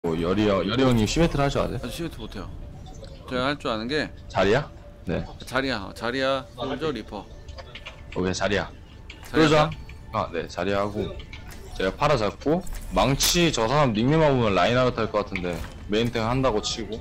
여리 형님 시메트를 하지 않아요? 아주 시메트 못해요. 제가 할 줄 아는 게 자리야? 네. 자리야, 솔저, 리퍼. 오케이 자리야. 자리야 솔저. 네 자리야 하고 제가 팔아 잡고 망치 저 사람 닉네임만 보면 라인아웃 할 것 같은데 메인탱 한다고 치고.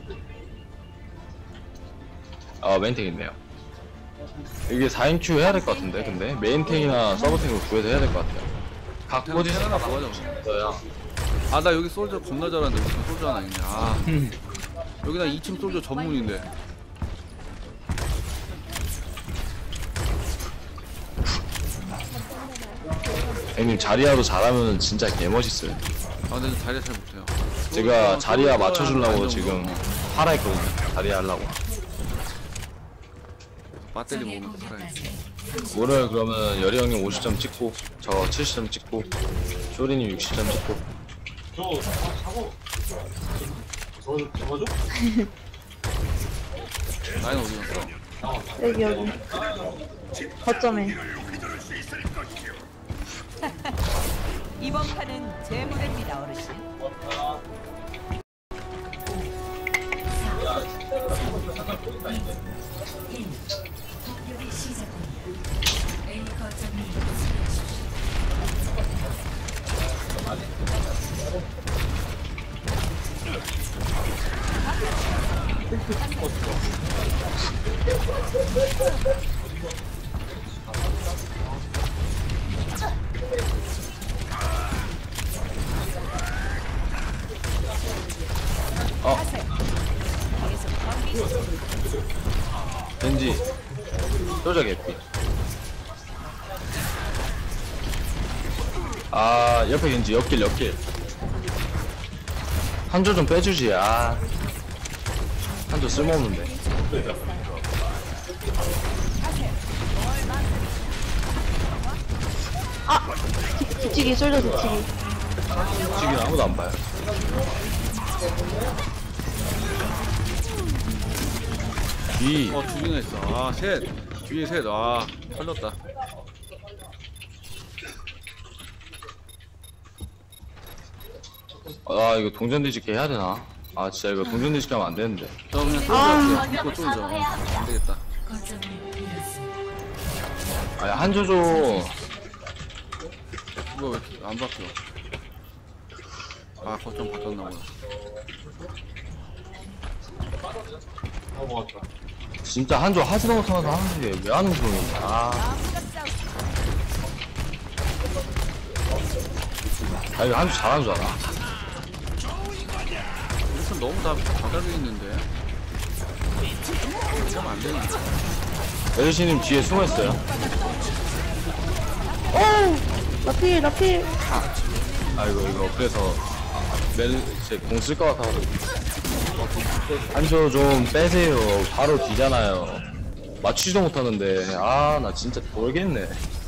메인탱 있네요. 이게 4인큐 해야 될 것 같은데 근데 메인탱이나 서브탱으로 구해서 해야 될 것 같아요. 각 포지션 하나 뭐하자. 나 여기 솔저 겁나 잘하는데 무슨 솔저 하나 있네. 여기 나 2층 솔저 전문인데. 형님 자리아도 잘하면 진짜 개멋있어요. 근데 자리야 잘 못해요. 제가 자리아 맞춰주려고 지금 팔아 했거든요. 자리아 하려고. 배터리 먹으면서 살아야지. 뭐를 그러면 여리 형님 50점 찍고 저 70점 찍고 쇼리님 60점 찍고. 저거죠? 라인 어디 갔어? 여기 거점에. 이번 판은 제 무대입니다, 어르신. 왠지 소저 개피. 옆에 겐지 옆길 한조 좀 빼주지. 한조 쓸모없는데. 뒤치기 쏠져 뒤치기. 지금 아무도 안 봐요. 뒤. 두 개나 있어. 셋. 뒤에 셋. 털렸다. 이거 동전 뒤집기 해야 되나? 진짜 이거 동전 뒤집기 하면 안 되는데. 저 그냥 솔저 할게요. 이거 솔저. 안 되겠다. 한조 줘. 이거 왜 이렇게 안 바뀌어? 거점 바뀌었나 보다. 진짜 한조 하지도 못하면서 하는데 왜 하는 소리야? 이거 한조 잘하는 줄 알아. 일단 너무 다 바닥에 있는데. 이러면 안 되는데. 여주씨님 뒤에 숨어있어요. 나필. 이거 그래서 공 쓸 것 같아서 한조 좀 빼세요. 바로 뒤잖아요. 맞추지도 못하는데. 나 진짜 모르겠네.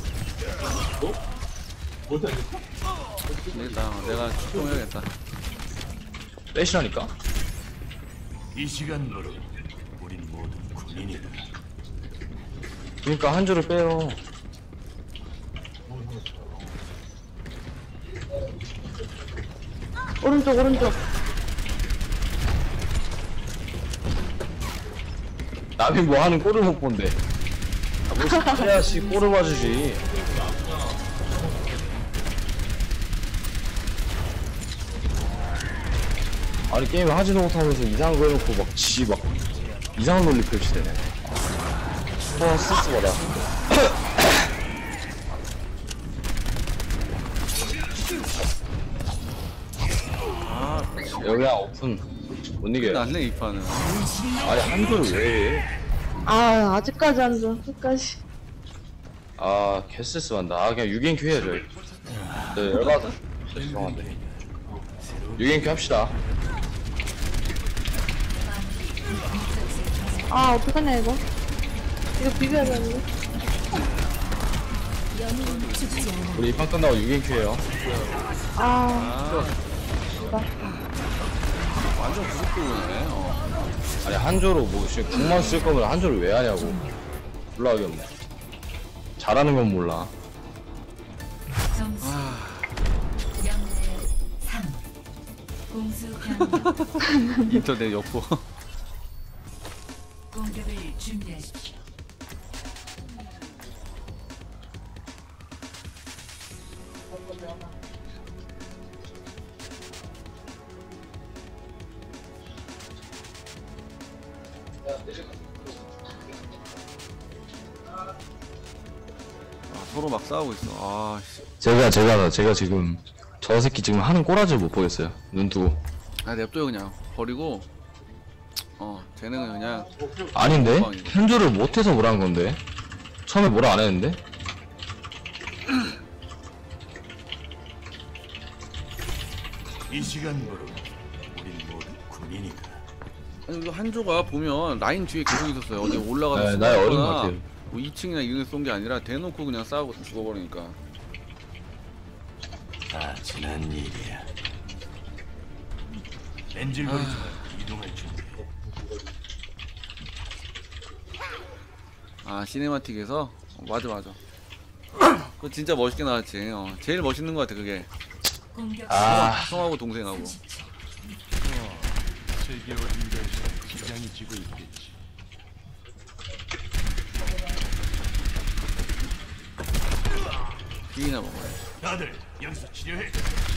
내가 출동해야겠다. 빼시라니까? 이 시간으로 우린 모두 군인이다. 그러니까 한조를 빼요. 오른쪽. 남이 뭐 하는 꼴을 못 본대. 뭐 해야지 꼴을 봐주지. 아니 게임을 하지도 못하면서 이상한 거 해놓고 막 이상한 논리 펼치대네. 스트레스 받아. 여기야 오픈 못 이겨요. 낫네 이 판은. 아니 한조를 왜 해? 아직까지 안 줘. 끝까지. 개스트레스 받는다. 그냥 6인큐 해야죠. 네, 열받아. 죄송한데 6인큐 합시다. 어떡하냐 이거 비벼야 되는데. 우리 이 판 끝나고 6인큐 해요. 완전 구속도네. 아니 한조로 뭐 지금 궁만 쓸 거면 한조를 왜 하냐고. 몰라하겠네. 잘하는 건 몰라. 점수 0대 3. 공수 변경. 인터넷 엿보. 공격을 준비하십시오. 아, 서로 막 싸우고 있어. 아, 씨. 제가 지금 저 새끼 지금 하는 꼬라지를 못 보겠어요. 눈 뜨고. 아, 냅둬요 그냥. 버리고. 쟤는 그냥 아닌데? 건방이고. 현조를 못해서 뭐라는 건데? 처음에 뭐라 안 했는데? 이 시간부로 우린 모두 군인이다. 아니 이거 한조가 보면 라인 뒤에 계속 있었어요. 어디 올라가서 네, 나이 어린 것 쏘거나 같아요. 뭐 2층이나 이런 데 쏜 게 아니라 대놓고 그냥 싸우고 죽어버리니까. 다 지난 일이야. 렌질거리지 말고 이동할 준비해. 아 시네마틱에서? 맞아. 그거 진짜 멋있게 나왔지. 제일 멋있는 것 같아 그게. 공격 형하고 동생하고. 세계 어딘가에서 기장이 지고 있겠지. 비나 먹어요. 다들 여기서 치료해.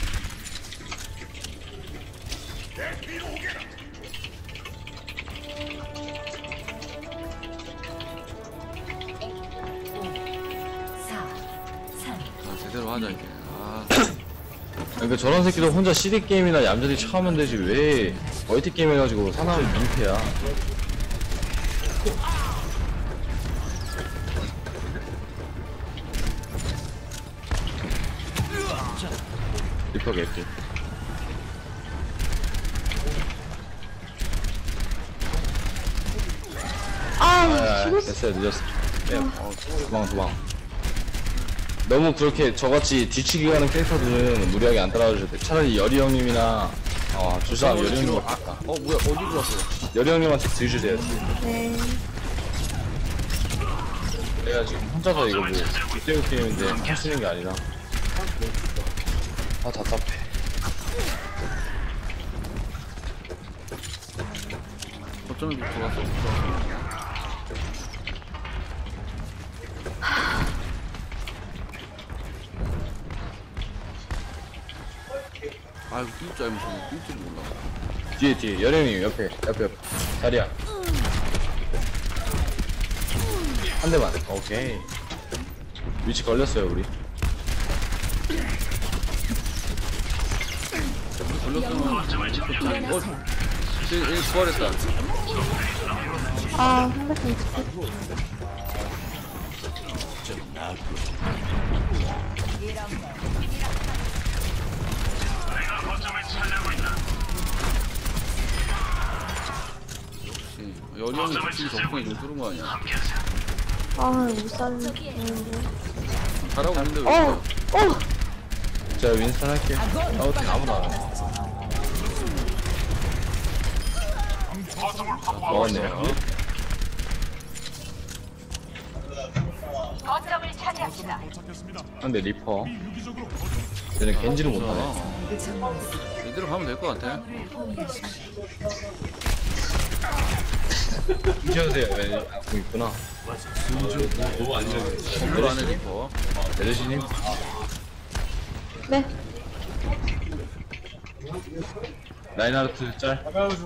제대로 하자 이제. 그러니까 저런 새끼들 혼자 CD 게임이나 얌전히 쳐하면 되지 왜 멀티 게임 해가지고 사나운 민폐야. 리퍼 개피. 됐어요 늦었어. 도망. 너무 그렇게 저같이 뒤치기 가는 캐릭터들은 무리하게 안 따라와주셔도 돼. 차라리 여리 형님이나 주사람 여리 형님 같다. 뭐야 어디 들어왔어? 여리 형님한테 들주세요. 네. 내가 지금 혼자서 이거 뭐 빅데오 게임인데 할 수 있는 게 아니라. 아 답답해. 어쩌면 들어갔어. 아이고 뛸줄 알면 저는 뛸 줄 몰라. 뒤에 여리 형님 옆에 자리야. 한 대만. 오케이. 위치 걸렸어요 우리. 걸렸으면 얘 부활했다. 상대편 좀 나고. 여리 형이 뒤치기 적성이 좀 뚫은 거 아니야? 못 살리는. 잘하고 있는데 왜 그래? 제가 윈스턴 할게요. 어떻게 아무도 안 해. 먹었네요. 거점을 차지합시다. 근데 리퍼. 얘는 겐지를 못하네. 이대로 가면 될 것 같아. 이겨주세요. 왜 갖고 있구나. 건물 안에 리퍼. 메르시님. 네. 라인하르트 짤.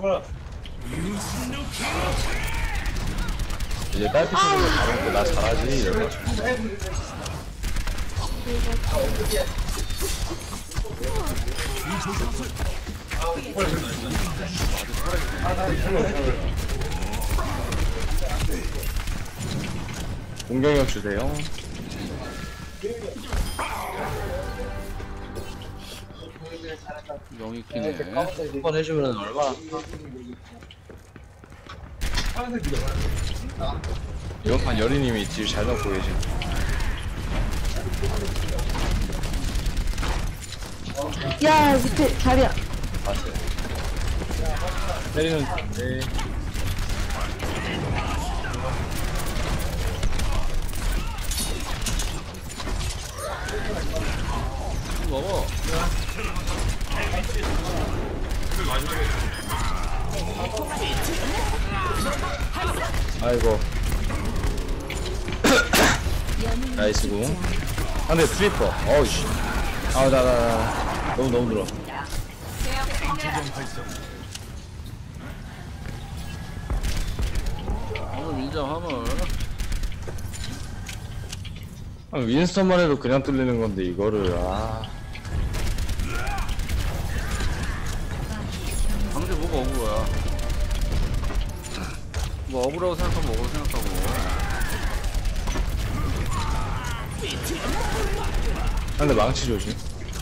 이제 딸피 쪽으로 가면 나 잘하지 이러고. 공격력 주세요. 영이 크네. 한번 해주면 얼마나. 이번 판 여리님이 딜 잘 넣고 계시네. 야, 밑에 자리야. 봤어요. 때리는 네. 먹어. 아이고. 나이스고. 근데 트리퍼. 어우씨. 나. 너무 들어. 화물 밀자 화물. 윈스턴만 해도 그냥 뚫리는 건데 이거를 방금 뭐가 억울해야. 뭐 억울하고 생각하면 억울하고 생각하고. 근데 망치 조심.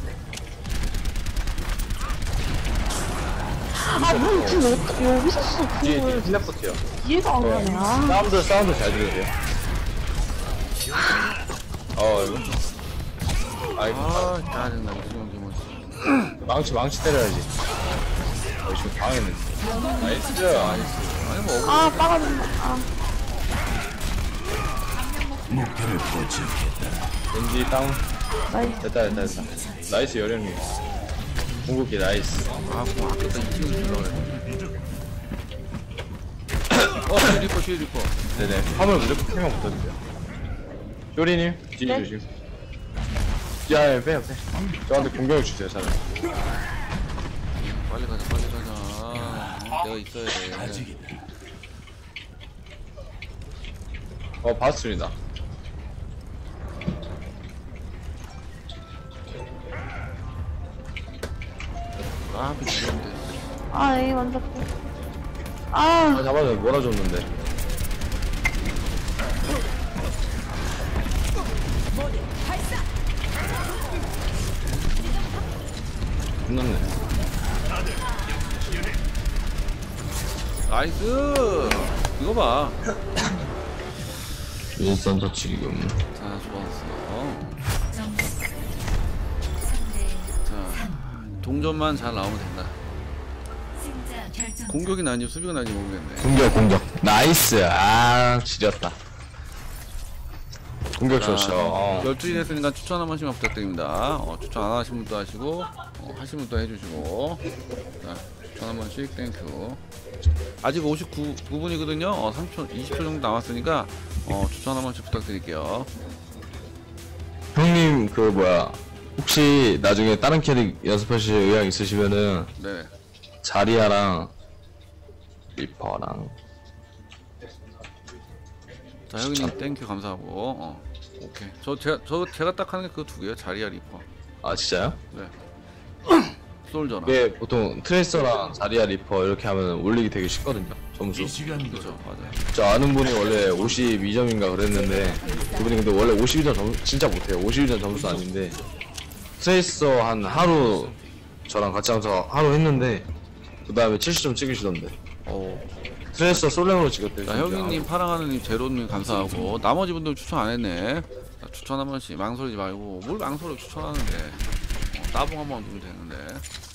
뭐, 지금 여기서 써, 뒤에 그걸. 텔레포트요. 이해가 안 가네, 사운드 잘 들으세요. 이거. 아이고. 짜증나 무슨 기모지. 망치 때려야지. 지금 당했는데. 나이스. 아니 뭐 억울. 빠가진다. 목표를 포착했다. 왠지 다운. 나이스. 됐다. 나이스 여령님. 궁극기 나이스. 뭐 아깝다 2층을 주려고 그랬는데. 뒤에 리퍼. 네네. 화물 무조건 생각 못해주세요. 쇼리님 뒤 네? 조심. 야, 빼요. 저한테 공격을 주세요, 차라리. 빨리 가자. 내가 있어야 돼. 아직이다. 봤습니다. 하필 죽였는데. 에이, 만졌고. 잡아줘. 몰아줬는데. 끝났네. 나이스. 이거 봐. 윈스턴 터치 지금. 자 좋았어. 점수 3대 자 동전만 잘 나오면 된다. 승자 결정. 공격이 나은지 수비가 나은지 모르겠네. 공격. 나이스. 지렸다. 공격 좋죠. 12일 했으니까 추천 한 번씩만 부탁드립니다. 추천 안 하신 분도 하시고 하신 분도 해주시고. 자 추천 한 번씩 땡큐. 아직 59분이거든요 30초 20초 정도 남았으니까 추천 한 번씩 부탁드릴게요. 형님, 혹시 나중에 다른 캐릭 연습하실 의향 있으시면은, 네. 자리아랑, 리퍼랑. 자 형님 땡큐 감사하고 오케이. 제가 딱 하는 게 그 두 개요. 자리아 리퍼. 진짜요? 네. 솔저나. 이게 보통 트레이서랑 자리아 리퍼 이렇게 하면 올리기 되게 쉽거든요. 점수. 이 시간도 그렇죠. 맞아요. 저 아는 분이 원래 52점인가 그랬는데 그분이 근데 원래 52점 점수 진짜 못해요. 52점 점수 아닌데 트레이서 한 하루 저랑 같이 하면서 하루 했는데 그 다음에 70점 찍으시던데. 트레이서 솔랭으로 찍었대요. 자 혁이님, 파랑하느님, 제로님 감사하고 나머지 분들 추천 안 했네. 자, 추천 한 번씩 망설이지 말고 뭘 망설여 추천하는데 따봉 한번 누르면 되는데.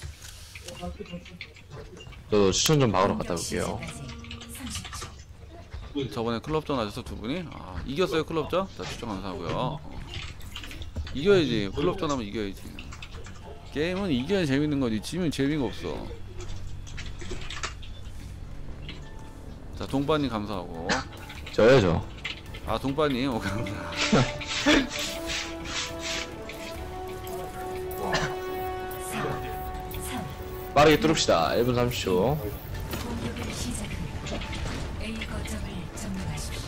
저도 추천 좀 박으러 갔다 올게요. 저번에 클럽전 하셔서 두 분이 이겼어요 클럽전? 자 추천 감사하고요. 이겨야지. 클럽전 하면 이겨야지. 게임은 이겨야 재밌는 거지 지면 재미가 없어. 자 동빠님 감사하고. 저요. 동빠님 감사합니다. 빠르게 뚫읍시다. 1분 30초. 공격을 시작합니다. A 거점을 점령하십시오.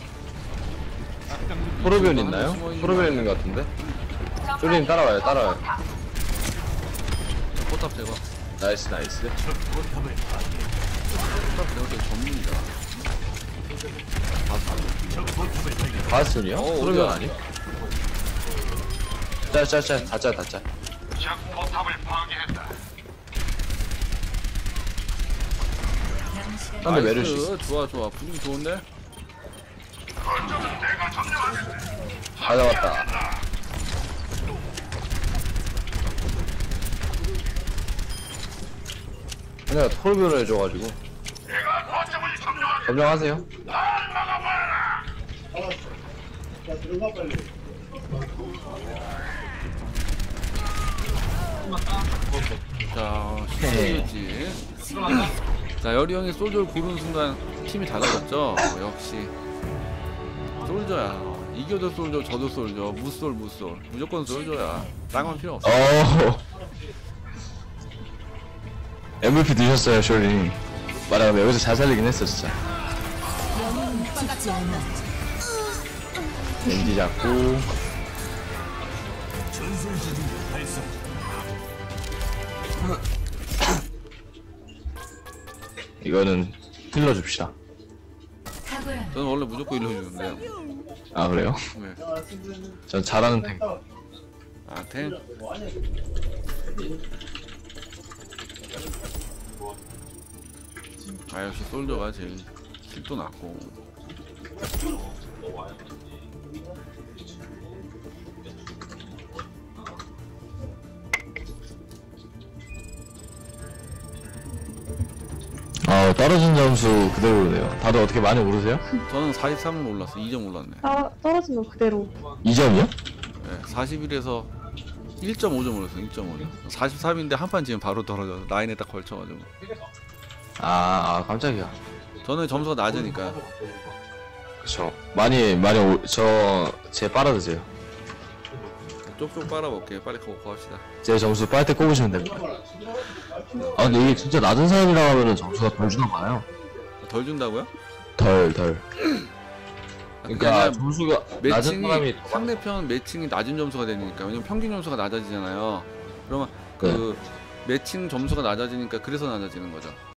토르비온 있나요? 토르비온 있는 것 같은데? 쇼리님 따라와요. 포탑 제거. 나이스. 포탑을 포탑 제거 되게 전문이다. 적 포탑을 발견. 바스톤이요? 토르비온 어디야? 아니? 짤. 다 짤. 근데 메르시. 좋아 분위기 좋은데? 다 잡았다. 내가 토르비온을 해줘가지고. 점령하세요. 야, 들어가 빨리. 자 10분이었지. 자, 여리 형이 솔저를 고르는 순간 팀이 달라졌죠. 역시 솔저야. 이겨도 솔저, 저도 솔저, 무솔 무조건 솔저야. 딴건 필요 없어. MVP 드셨어요, 쇼리. 말하면 여기서 잘 살리긴 했어, 진짜. 렌지 잡고. 전술지진 발사. 이거는 힐러 줍시다. 탁월함. 저는 원래 무조건 일러주는데. 아, 그래요? 네. 전 잘하는 탱. 아, 템. 아, 역시 솔저가 제일 킬도 낮고. 떨어진 점수 그대로네요. 다들 어떻게 많이 오르세요? 저는 43을 올랐어. 2점 올랐네. 떨어지면 그대로. 2점이요? 네, 41에서 1.5점 올랐어. 1.5점. 43인데 한 판 지금 바로 떨어져. 라인에 딱 걸쳐가지고. 깜짝이야. 저는 점수가 낮으니까. 그쵸. 제 빨아드세요. 쪽쪽 빨아볼게. 빨리 가고 합시다. 제 점수 빨대 꼽으시면 됩니다. 근데 이게 진짜 낮은 사람이라 하면은 점수가 덜 주나 봐요. 덜 준다고요? 덜. 그게 그러니까 아니라 점수가 낮은 매칭이 사람이 상대편 매칭이 낮은 점수가 되니까. 왜냐면 평균 점수가 낮아지잖아요. 그러면 그 매칭 점수가 낮아지니까 그래서 낮아지는 거죠.